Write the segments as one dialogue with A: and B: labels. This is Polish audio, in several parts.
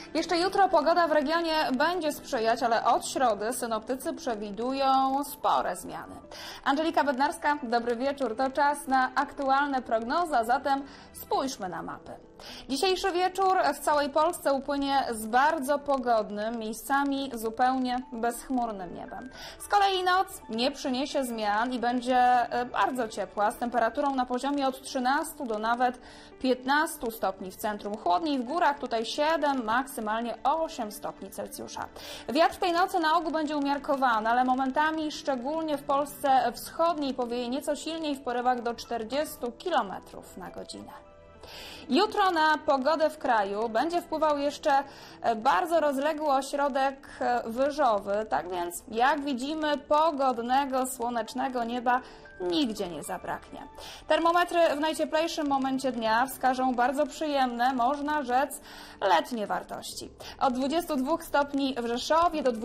A: Jeszcze jutro pogoda w regionie będzie sprzyjać, ale od środy synoptycy przewidują spore zmiany. Angelika Bednarska, dobry wieczór. To czas na aktualne prognozy, a zatem spójrzmy na mapy. Dzisiejszy wieczór w całej Polsce upłynie z bardzo pogodnym, miejscami zupełnie bezchmurnym niebem. Z kolei noc nie przyniesie zmian i będzie bardzo ciepła, z temperaturą na poziomie od 13 do nawet 15 stopni w centrum. Chłodniej w górach, tutaj 7, maksymalnie 8 stopni Celsjusza. Wiatr tej nocy na ogół będzie umiarkowany, ale momentami, szczególnie w Polsce wschodniej, powieje nieco silniej w porywach do 40 km na godzinę. Jutro na pogodę w kraju będzie wpływał jeszcze bardzo rozległy ośrodek wyżowy, tak więc jak widzimy pogodnego, słonecznego nieba nigdzie nie zabraknie. Termometry w najcieplejszym momencie dnia wskażą bardzo przyjemne, można rzec letnie wartości. Od 22 stopni w Rzeszowie do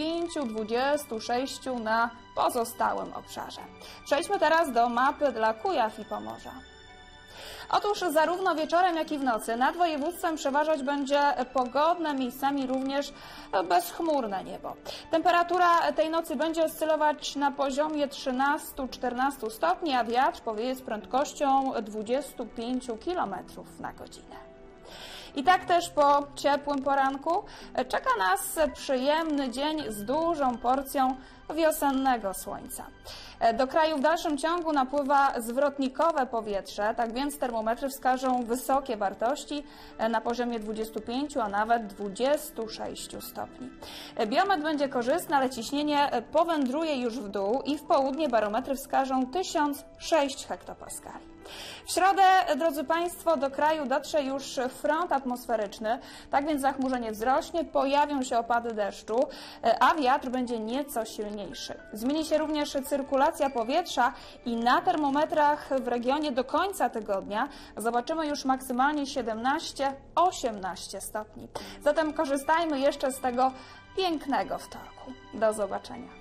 A: 25-26 na pozostałym obszarze. Przejdźmy teraz do mapy dla Kujaw i Pomorza. Otóż zarówno wieczorem, jak i w nocy nad województwem przeważać będzie pogodne, miejscami również bezchmurne niebo. Temperatura tej nocy będzie oscylować na poziomie 13-14 stopni, a wiatr powieje z prędkością 25 km na godzinę. I tak też po ciepłym poranku czeka nas przyjemny dzień z dużą porcją wiosennego słońca. Do kraju w dalszym ciągu napływa zwrotnikowe powietrze, tak więc termometry wskażą wysokie wartości na poziomie 25, a nawet 26 stopni. Biometr będzie korzystny, ale ciśnienie powędruje już w dół i w południe barometry wskażą 1006 hektopaskali. W środę, drodzy Państwo, do kraju dotrze już front atmosferyczny, tak więc zachmurzenie wzrośnie, pojawią się opady deszczu, a wiatr będzie nieco silniejszy. Zmieni się również cyrkulacja powietrza i na termometrach w regionie do końca tygodnia zobaczymy już maksymalnie 17-18 stopni. Zatem korzystajmy jeszcze z tego pięknego wtorku. Do zobaczenia.